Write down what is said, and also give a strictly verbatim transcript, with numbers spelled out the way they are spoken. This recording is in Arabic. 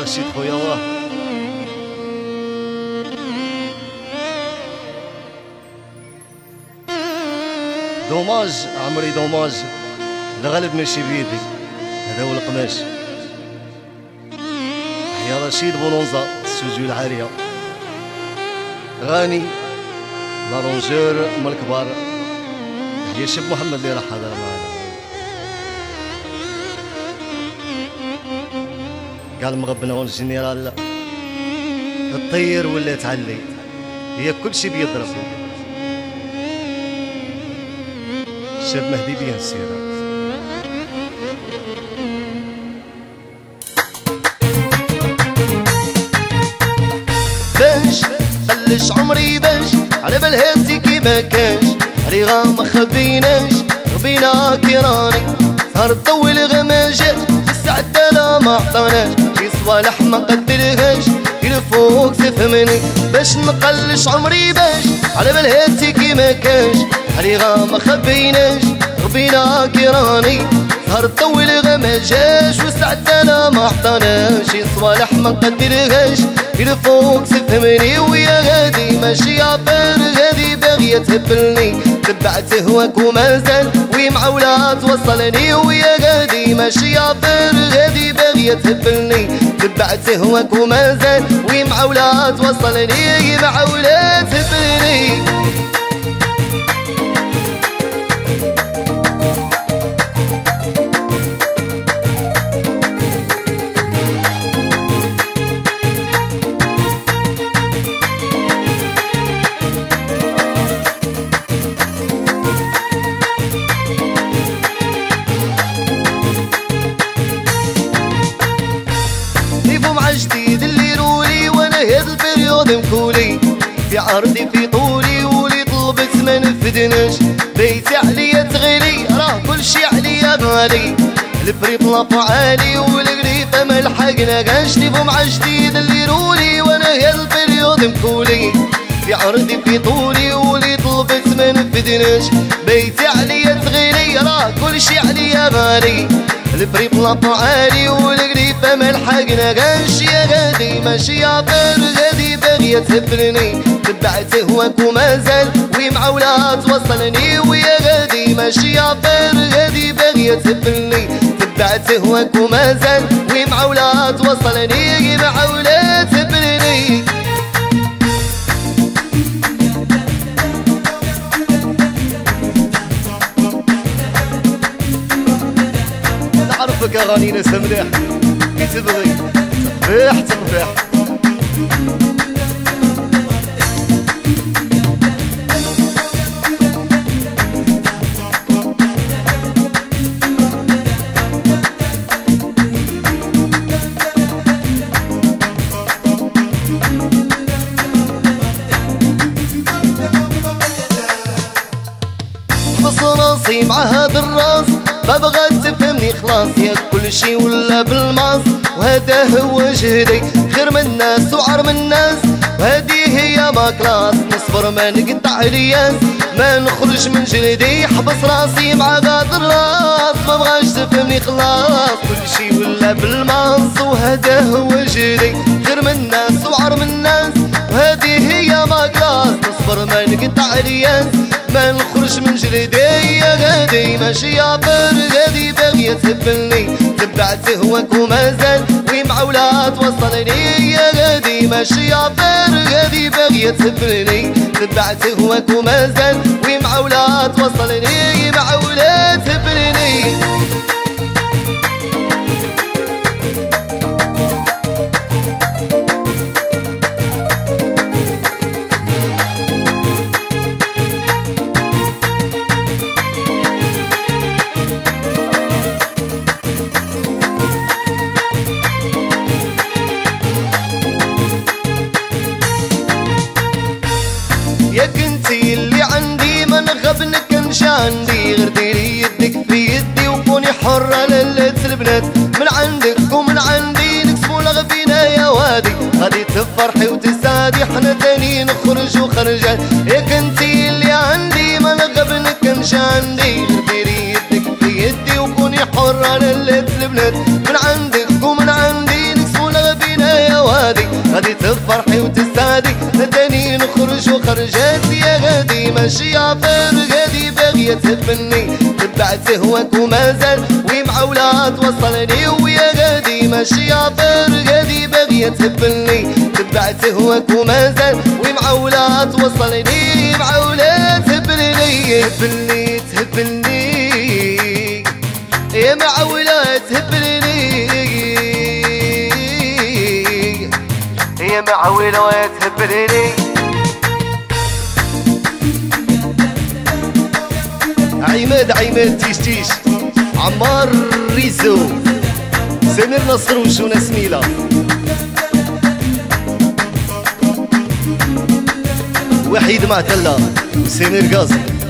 رشيد خويا واه دوماج عمري دوماج الغالب ماشي بيدي هذا هو القماش. يا رشيد بولونزا السجول العالية غاني لارونجور من الكبار يا شيخ محمد اللي راح حاضر معنا قال مغبنا والجنرال الطير ولا تعلي هي كل شيء بيضرب الشاب مهدي بيه السيرة. باش بلش عمري باش على بالهاتي كيما كاش ريغا ما خبيناش ربينا كيراني صار طول غماجات السعدة لا ما عطاناش شي صوالح ما قدرهاش الفوق تفهمني باش نقلش عمري باش على بالهاتي كيما كاش ريغا ما خبيناش ربينا كيراني صار طول غماجاش والسعدة لا ما عطاناش شي صوالح ما قدرهاش الفوق تفهمني ويا غادي ماشي عبار غادي باغية تهبلني تبعت هواك ومازال ومعولة توصلني ويا غادي ماشي عبار غادي باغية تهبلني تبعت هواك ومازال ومعولة توصلني معولة تهبلني. جديد اللي رولي وانا هاد البريود مكولي في عرضي في طولي ولي طلبت ما نفدناش بيتي عليا تغلي راه كل شي عليا غالي البريط لافعالي والقريفه ما لحقناش نيفو مع جديد اللي رولي وانا هاد البريود مكولي في عرضي في طولي ولي طلبت ما نفدناش بيتي عليا تغلي راه كل شي عليا غالي البريط لافعالي والقريفه ما لحقناش يا غادي ماشي عبار غادي باغية تهبلني تبعت هواك ومازال ومعولة توصلني ويا غادي ماشي عبار غادي باغية تهبلني تبعت هواك ومازال ومعولة توصلني معولة تهبلني. نعرفك اغاني ناس مليح كي تبغي ريح تربح حبس راسي مع هذا الراس ما بغات تفهمني خلاص يا كل شي ولا بالماس وهذا هو جهدي خير من الناس وعر من الناس وهذه هي ما كلاس نصبر ما نقطع رياس ما نخرج من جلدي حبس راسي مع هذا الراس ما بغاش تفهمني خلاص كل شي ولا بالماس وهذا هو جهدي خير من الناس وعر من الناس وهذه هي ما كلاس نصبر ما نقطع رياس ما نخرج من جلدي يا غادي ماشي عبار غادي باغية تهبلني تبعت هواك ومازال ومعولة توصلني يا غادي ماشي عبار غادي باغية تهبلني تبعت هواك ومازال ومعولة توصلني معولة تهبلني. ياك انتي اللي عندي ما نغب نكنش عندي غير ديري يدك في يدي وكوني حرة ليلة البنات من عندك ومن عندي نكسبو لغفينا يا وادي غادي تفرحي وتسعدي حنا تاني نخرج وخرجات ياك انتي اللي عندي ما نغب نكنش عندي غير ديري يدك في يدي وكوني حرة ليلة البنات من عندك ومن عندي نكسبو لغفينا خرج وخرجت يا غادي ماشي عفار غادي باغية تهبلني تبعت هواك ومازال ومعولة توصلني ويا غادي ماشي عفار غادي باغية تهبلني تبعت هواك ومازال ومعولة توصلني معولة تهبلني تهبلني تهبلني يا معولة تهبلني يا معولة تهبلني عماد عماد تيش تيش عمار ريزو سمير نصر وشونا سميلة وحيد معتلة وسمير قاسم